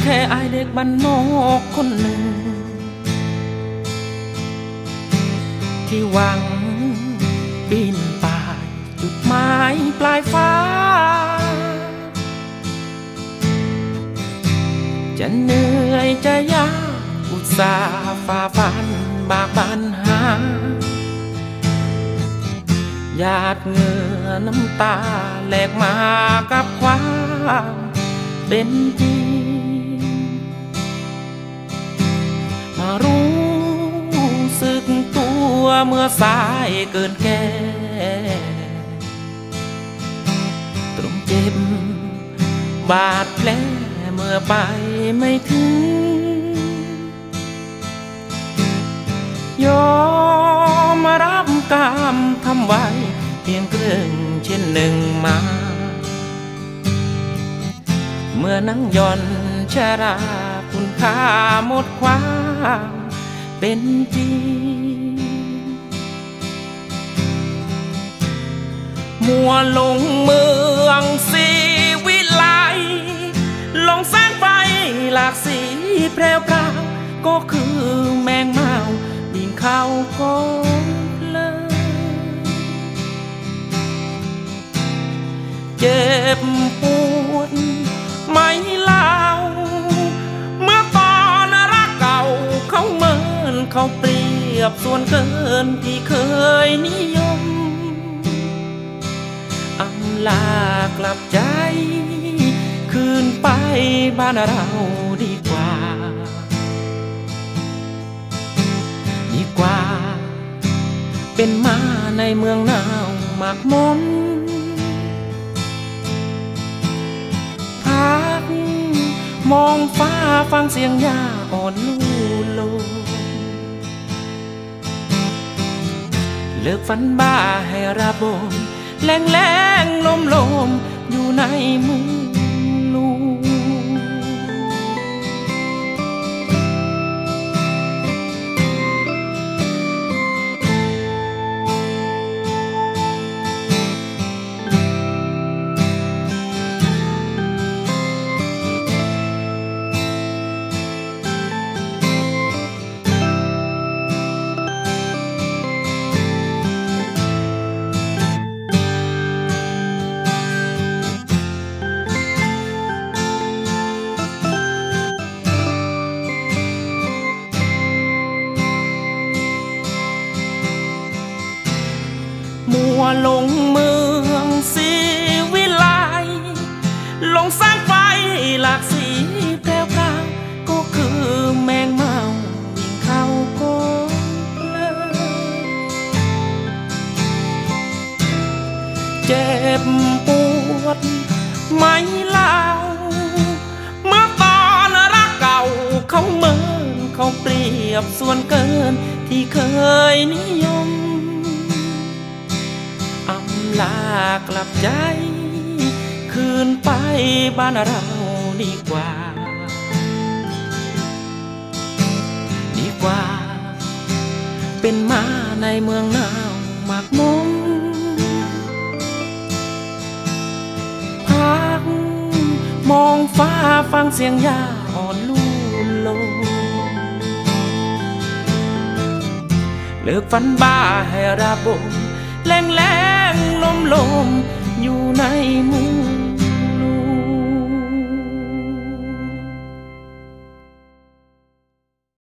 ค่อายเด็กบ้านนอกคนหนึ่งที่หวังปีนป่ายจุดหมายปลายฟ้าจะเหนื่อยจะยากอุตส่าห์ฝ่าฟันบากบั่นหาหยาดเหงื่อน้ำตาแลกมากับความเป็นจริงมารู้สึกตัวเมื่อสายเกินแก่ตรงเจ็บบาดแผลเมื่อไปไม่ถึงยอมมารับกรรมทำไว้เพียงครึ่งเช่นหนึ่งมาเมื่อนั่งย่อนชราคุณค่าหมดความเป็นจริงมัวลงเมืองสีวิไลลงแสงไฟหลากสีแพรวพราวก็คือแมงเม่าบินเข้าก็เลยเจ็บปวดไม่เล่าเมื่อตอนรักเก่าเขาเหมือนเขาเปรียบส่วนเกินที่เคยนิยมอำลากลับใจคืนไปบ้านเราดีกว่าเป็นมาในเมืองหนาวหมากมนพักมองฟ้าฟังเสียงหญ้าอ่อนลู่ลมเลิกฝันบ้าให้ระบมแรงแรงลมลมอยู่ในมือลูมัวลงเมืองสีวิไลลงแสงไฟหลากสีแพรวพราวก็คือแมงเม่าวิ่งเข้าก็เลยเจ็บปวดไม่เล่าเมื่อตอนรักเก่าเขาเหมือนเขาเปรียบส่วนเกินที่เคยนิยมลากลับใจคืนไปบ้านเราดีกว่าเป็นมาในเมืองหนาวหมากมนพักมองฟ้าฟังเสียงหญ้าอ่อนลู่ลมเลิกฝันบ้าให้ระบมแรงแรงลมลมอยู่ในมือ